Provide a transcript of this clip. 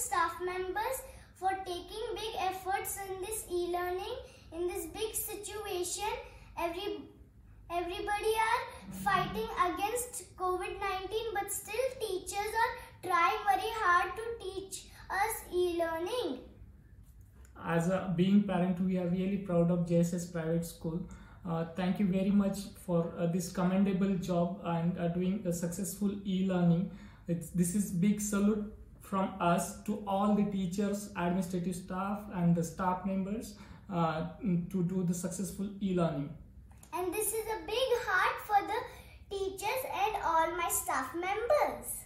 staff members for taking big efforts in this e-learning, in this big situation. Everybody are fighting against COVID-19, but still teachers are trying very hard to teach us e-learning. As a being parent, we are really proud of JSS Private School. Thank you very much for this commendable job and doing a successful e-learning. This is big salute from us to all the teachers, administrative staff and the staff members to do the successful e-learning. And this is a big heart for the teachers and all my staff members.